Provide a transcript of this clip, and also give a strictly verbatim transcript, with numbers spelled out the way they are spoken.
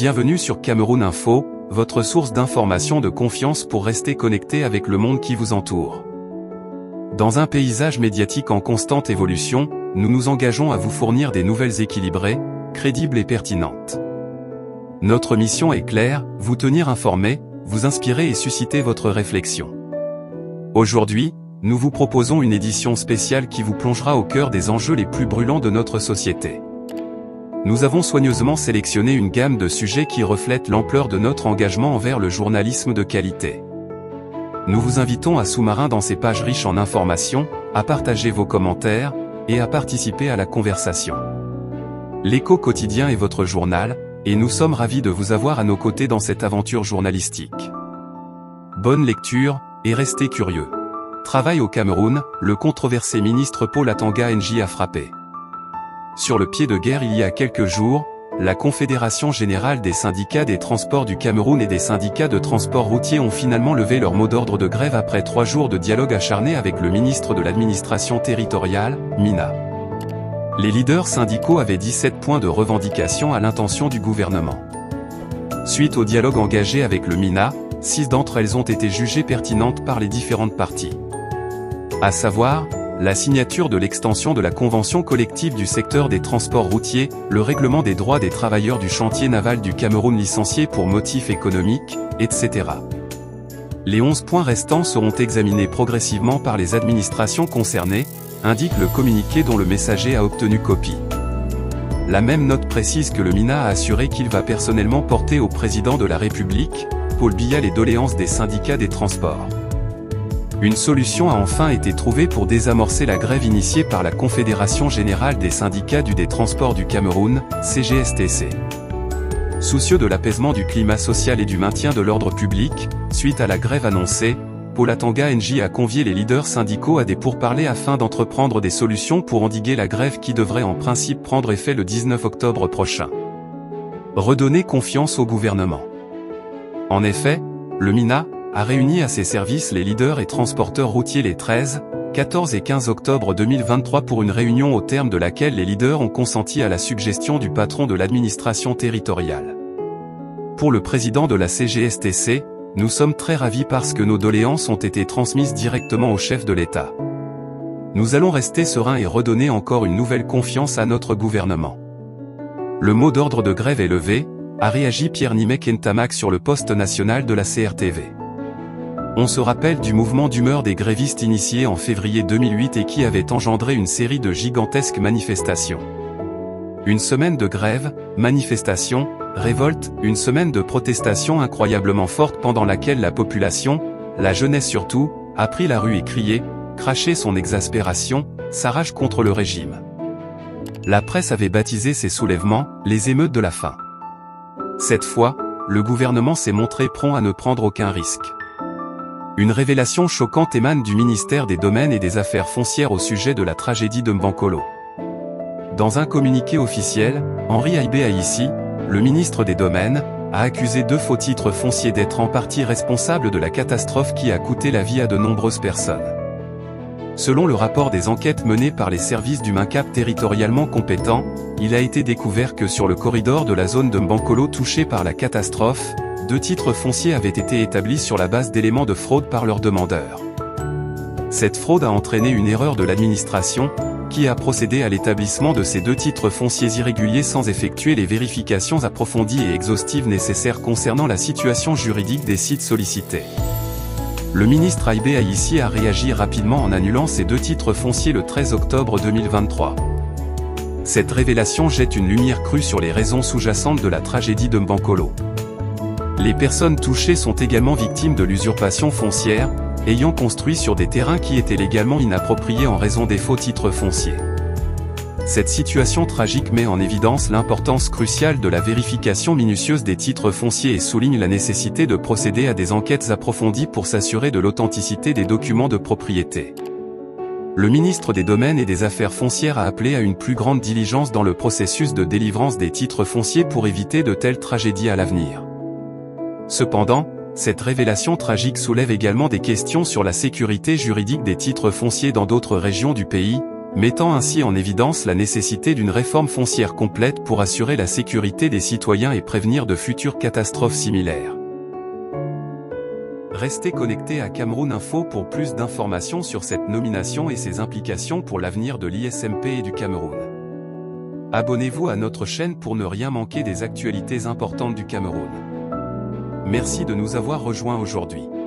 Bienvenue sur Cameroun Info, votre source d'information de confiance pour rester connecté avec le monde qui vous entoure. Dans un paysage médiatique en constante évolution, nous nous engageons à vous fournir des nouvelles équilibrées, crédibles et pertinentes. Notre mission est claire, vous tenir informé, vous inspirer et susciter votre réflexion. Aujourd'hui, nous vous proposons une édition spéciale qui vous plongera au cœur des enjeux les plus brûlants de notre société. Nous avons soigneusement sélectionné une gamme de sujets qui reflètent l'ampleur de notre engagement envers le journalisme de qualité. Nous vous invitons à sous-marin dans ces pages riches en informations, à partager vos commentaires, et à participer à la conversation. L'Écho quotidien est votre journal, et nous sommes ravis de vous avoir à nos côtés dans cette aventure journalistique. Bonne lecture, et restez curieux. Travail au Cameroun, le controversé ministre Paul Atanga Nji a frappé. Sur le pied de guerre il y a quelques jours, la Confédération Générale des Syndicats des Transports du Cameroun et des syndicats de transport routier ont finalement levé leur mot d'ordre de grève après trois jours de dialogue acharné avec le ministre de l'Administration territoriale, Mina. Les leaders syndicaux avaient dix-sept points de revendication à l'intention du gouvernement. Suite au dialogue engagé avec le Mina, six d'entre elles ont été jugées pertinentes par les différentes parties. À savoir, la signature de l'extension de la convention collective du secteur des transports routiers, le règlement des droits des travailleurs du chantier naval du Cameroun licenciés pour motifs économiques, et cetera. Les onze points restants seront examinés progressivement par les administrations concernées, indique le communiqué dont le messager a obtenu copie. La même note précise que le Mina a assuré qu'il va personnellement porter au président de la République, Paul Biya, les doléances des syndicats des transports. Une solution a enfin été trouvée pour désamorcer la grève initiée par la Confédération Générale des Syndicats du des Transports du Cameroun, C G S T C. Soucieux de l'apaisement du climat social et du maintien de l'ordre public, suite à la grève annoncée, Paul Atanga Nji a convié les leaders syndicaux à des pourparlers afin d'entreprendre des solutions pour endiguer la grève qui devrait en principe prendre effet le dix-neuf octobre prochain. Redonner confiance au gouvernement. En effet, le Mina a réuni à ses services les leaders et transporteurs routiers les treize, quatorze et quinze octobre deux mille vingt-trois pour une réunion au terme de laquelle les leaders ont consenti à la suggestion du patron de l'administration territoriale. Pour le président de la C G S T C, nous sommes très ravis parce que nos doléances ont été transmises directement au chef de l'État. Nous allons rester sereins et redonner encore une nouvelle confiance à notre gouvernement. Le mot d'ordre de grève est levé, a réagi Pierre Nimek Ntamak sur le poste national de la C R T V. On se rappelle du mouvement d'humeur des grévistes initié en février deux mille huit et qui avait engendré une série de gigantesques manifestations. Une semaine de grève, manifestations, révoltes, une semaine de protestations incroyablement forte pendant laquelle la population, la jeunesse surtout, a pris la rue et crié, craché son exaspération, sa rage contre le régime. La presse avait baptisé ces soulèvements, les émeutes de la faim. Cette fois, le gouvernement s'est montré prompt à ne prendre aucun risque. Une révélation choquante émane du ministère des Domaines et des Affaires foncières au sujet de la tragédie de Mbankolo. Dans un communiqué officiel, Henri Aïbé Aïssi, le ministre des Domaines, a accusé deux faux titres fonciers d'être en partie responsables de la catastrophe qui a coûté la vie à de nombreuses personnes. Selon le rapport des enquêtes menées par les services du MINCAP territorialement compétents, il a été découvert que sur le corridor de la zone de Mbankolo touchée par la catastrophe, deux titres fonciers avaient été établis sur la base d'éléments de fraude par leurs demandeurs. Cette fraude a entraîné une erreur de l'administration, qui a procédé à l'établissement de ces deux titres fonciers irréguliers sans effectuer les vérifications approfondies et exhaustives nécessaires concernant la situation juridique des sites sollicités. Le ministre Aïbé Aïssi a réagi rapidement en annulant ces deux titres fonciers le treize octobre deux mille vingt-trois. Cette révélation jette une lumière crue sur les raisons sous-jacentes de la tragédie de Mbankolo. Les personnes touchées sont également victimes de l'usurpation foncière, ayant construit sur des terrains qui étaient légalement inappropriés en raison des faux titres fonciers. Cette situation tragique met en évidence l'importance cruciale de la vérification minutieuse des titres fonciers et souligne la nécessité de procéder à des enquêtes approfondies pour s'assurer de l'authenticité des documents de propriété. Le ministre des Domaines et des Affaires foncières a appelé à une plus grande diligence dans le processus de délivrance des titres fonciers pour éviter de telles tragédies à l'avenir. Cependant, cette révélation tragique soulève également des questions sur la sécurité juridique des titres fonciers dans d'autres régions du pays, mettant ainsi en évidence la nécessité d'une réforme foncière complète pour assurer la sécurité des citoyens et prévenir de futures catastrophes similaires. Restez connectés à Cameroun Info pour plus d'informations sur cette nomination et ses implications pour l'avenir de l'I S M P et du Cameroun. Abonnez-vous à notre chaîne pour ne rien manquer des actualités importantes du Cameroun. Merci de nous avoir rejoints aujourd'hui.